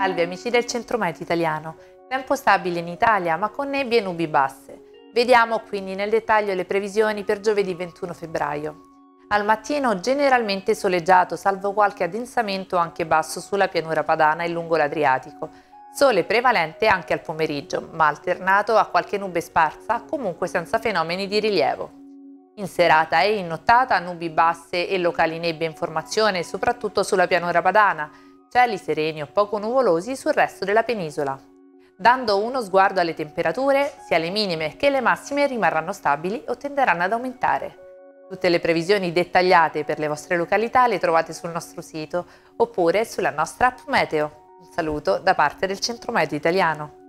Salve amici del Centro-Meteo italiano, tempo stabile in Italia ma con nebbie e nubi basse. Vediamo quindi nel dettaglio le previsioni per giovedì 21 febbraio. Al mattino generalmente soleggiato salvo qualche addensamento anche basso sulla pianura padana e lungo l'Adriatico. Sole prevalente anche al pomeriggio, ma alternato a qualche nube sparsa, comunque senza fenomeni di rilievo. In serata e in nottata nubi basse e locali nebbie in formazione, soprattutto sulla pianura padana, cieli sereni o poco nuvolosi sul resto della penisola. Dando uno sguardo alle temperature, sia le minime che le massime rimarranno stabili o tenderanno ad aumentare. Tutte le previsioni dettagliate per le vostre località le trovate sul nostro sito oppure sulla nostra app Meteo. Un saluto da parte del Centro-Meteo italiano.